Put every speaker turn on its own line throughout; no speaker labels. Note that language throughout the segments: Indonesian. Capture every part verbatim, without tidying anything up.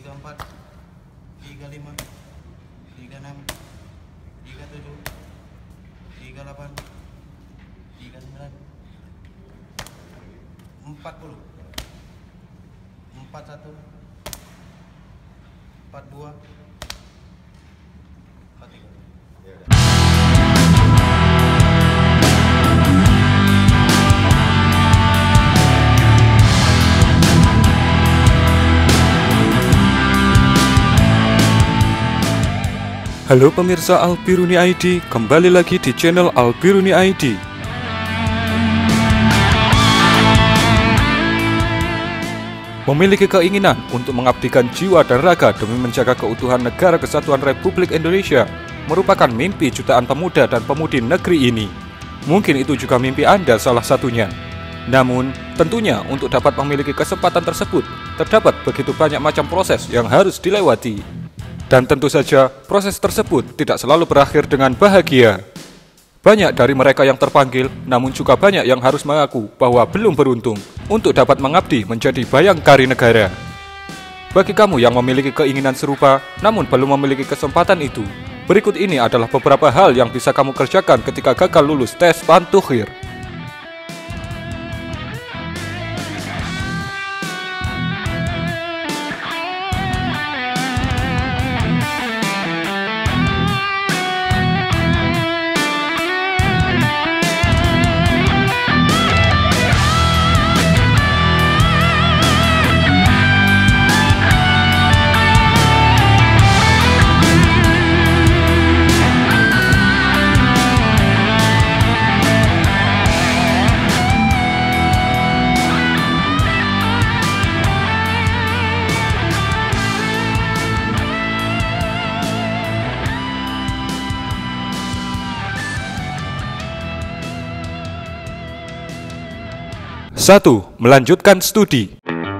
tiga empat, tiga lima, tiga enam, tiga tujuh, tiga delapan, tiga sembilan, empat puluh, empat satu, empat dua, empat tiga.
Halo pemirsa Albiruni I D, kembali lagi di channel Albiruni I D. Memiliki keinginan untuk mengabdikan jiwa dan raga demi menjaga keutuhan Negara Kesatuan Republik Indonesia merupakan mimpi jutaan pemuda dan pemudi negeri ini. Mungkin itu juga mimpi Anda salah satunya. Namun, tentunya untuk dapat memiliki kesempatan tersebut, terdapat begitu banyak macam proses yang harus dilewati. Dan tentu saja, proses tersebut tidak selalu berakhir dengan bahagia. Banyak dari mereka yang terpanggil, namun juga banyak yang harus mengaku bahwa belum beruntung untuk dapat mengabdi menjadi bayangkari negara. Bagi kamu yang memiliki keinginan serupa, namun belum memiliki kesempatan itu, berikut ini adalah beberapa hal yang bisa kamu kerjakan ketika gagal lulus tes Pantukhir. satu. Melanjutkan studi.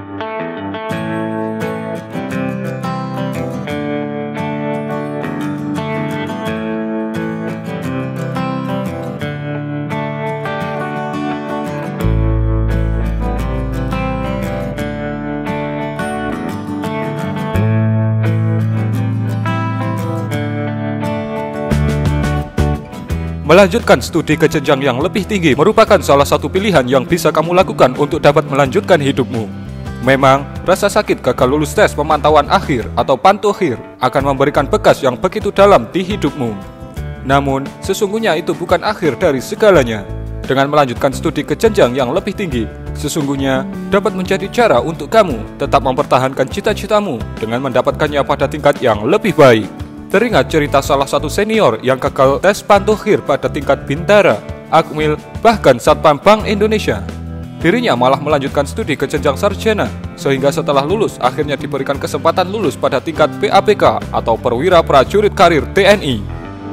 Melanjutkan studi ke jenjang yang lebih tinggi merupakan salah satu pilihan yang bisa kamu lakukan untuk dapat melanjutkan hidupmu. Memang, rasa sakit gagal lulus tes pemantauan akhir atau Pantukhir akan memberikan bekas yang begitu dalam di hidupmu. Namun, sesungguhnya itu bukan akhir dari segalanya. Dengan melanjutkan studi ke jenjang yang lebih tinggi, sesungguhnya dapat menjadi cara untuk kamu tetap mempertahankan cita-citamu dengan mendapatkannya pada tingkat yang lebih baik. Teringat cerita salah satu senior yang gagal tes Pantukhir pada tingkat Bintara, Akmil, bahkan Satpam Bank Indonesia. Dirinya malah melanjutkan studi ke jenjang sarjana, sehingga setelah lulus akhirnya diberikan kesempatan lulus pada tingkat P A P K atau Perwira Prajurit Karir T N I.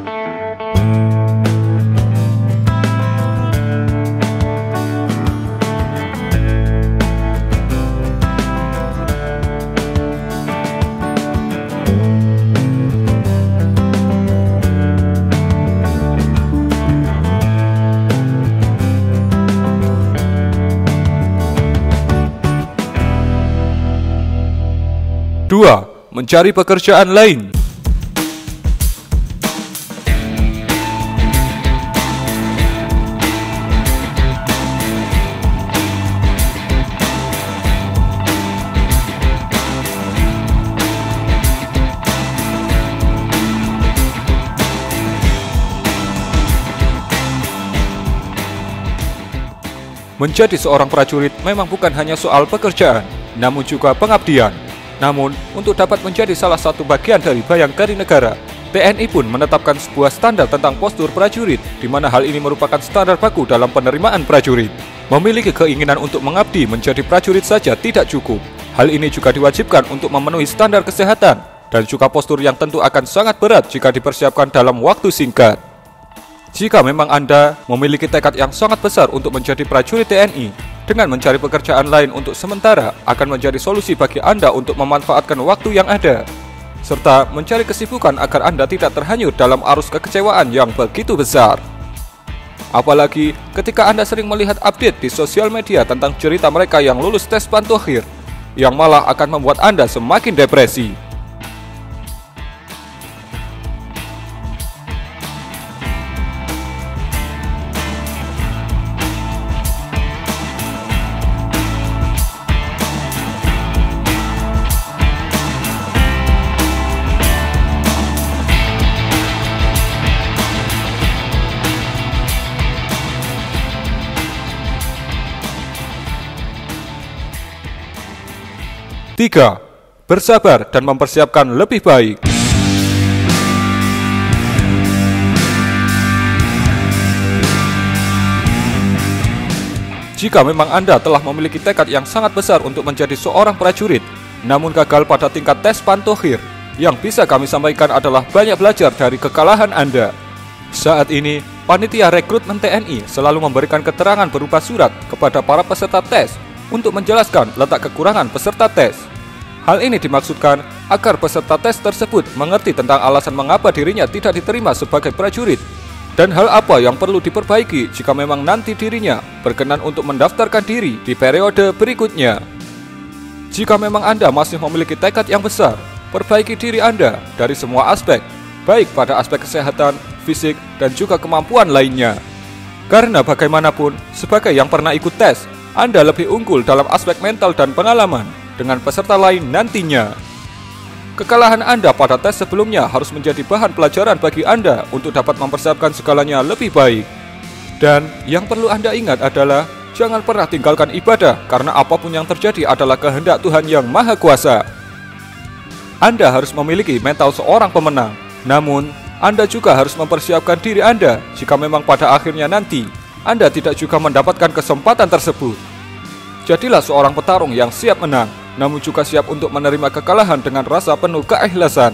dua. Mencari pekerjaan lain. Menjadi seorang prajurit memang bukan hanya soal pekerjaan, namun juga pengabdian. Namun, untuk dapat menjadi salah satu bagian dari bayangkari negara, T N I pun menetapkan sebuah standar tentang postur prajurit, di mana hal ini merupakan standar baku dalam penerimaan prajurit. Memiliki keinginan untuk mengabdi menjadi prajurit saja tidak cukup. Hal ini juga diwajibkan untuk memenuhi standar kesehatan, dan juga postur yang tentu akan sangat berat jika dipersiapkan dalam waktu singkat. Jika memang Anda memiliki tekad yang sangat besar untuk menjadi prajurit T N I, dengan mencari pekerjaan lain untuk sementara akan menjadi solusi bagi Anda untuk memanfaatkan waktu yang ada, serta mencari kesibukan agar Anda tidak terhanyut dalam arus kekecewaan yang begitu besar. Apalagi ketika Anda sering melihat update di sosial media tentang cerita mereka yang lulus tes Pantukhir, yang malah akan membuat Anda semakin depresi. Tiga. Bersabar dan mempersiapkan lebih baik. Jika memang Anda telah memiliki tekad yang sangat besar untuk menjadi seorang prajurit, namun gagal pada tingkat tes Pantohir, yang bisa kami sampaikan adalah banyak belajar dari kekalahan Anda. Saat ini, panitia rekrutmen T N I selalu memberikan keterangan berupa surat kepada para peserta tes untuk menjelaskan letak kekurangan peserta tes. Hal ini dimaksudkan agar peserta tes tersebut mengerti tentang alasan mengapa dirinya tidak diterima sebagai prajurit dan hal apa yang perlu diperbaiki jika memang nanti dirinya berkenan untuk mendaftarkan diri di periode berikutnya. Jika memang Anda masih memiliki tekad yang besar, perbaiki diri Anda dari semua aspek, baik pada aspek kesehatan, fisik, dan juga kemampuan lainnya. Karena bagaimanapun, sebagai yang pernah ikut tes, Anda lebih unggul dalam aspek mental dan pengalaman dengan peserta lain nantinya. Kekalahan Anda pada tes sebelumnya harus menjadi bahan pelajaran bagi Anda untuk dapat mempersiapkan segalanya lebih baik. Dan yang perlu Anda ingat adalah jangan pernah tinggalkan ibadah karena apapun yang terjadi adalah kehendak Tuhan yang Maha Kuasa. Anda harus memiliki mental seorang pemenang, namun Anda juga harus mempersiapkan diri Anda jika memang pada akhirnya nanti Anda tidak juga mendapatkan kesempatan tersebut. Jadilah seorang petarung yang siap menang, namun juga siap untuk menerima kekalahan dengan rasa penuh keikhlasan.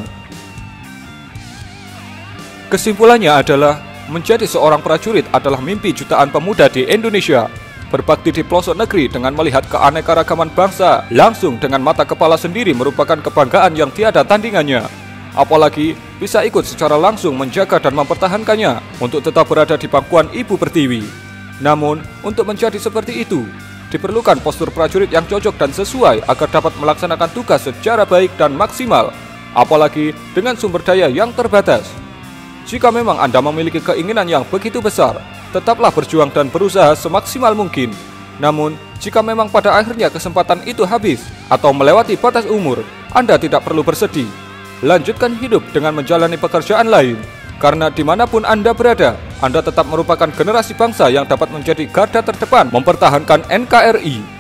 Kesimpulannya adalah, menjadi seorang prajurit adalah mimpi jutaan pemuda di Indonesia. Berbakti di pelosok negeri dengan melihat keanekaragaman bangsa langsung dengan mata kepala sendiri merupakan kebanggaan yang tiada tandingannya. Apalagi bisa ikut secara langsung menjaga dan mempertahankannya untuk tetap berada di pangkuan Ibu Pertiwi. Namun, untuk menjadi seperti itu, diperlukan postur prajurit yang cocok dan sesuai agar dapat melaksanakan tugas secara baik dan maksimal, apalagi dengan sumber daya yang terbatas. Jika memang Anda memiliki keinginan yang begitu besar, tetaplah berjuang dan berusaha semaksimal mungkin. Namun, jika memang pada akhirnya kesempatan itu habis atau melewati batas umur, Anda tidak perlu bersedih. Lanjutkan hidup dengan menjalani pekerjaan lain, karena dimanapun Anda berada, Anda tetap merupakan generasi bangsa yang dapat menjadi garda terdepan mempertahankan N K R I.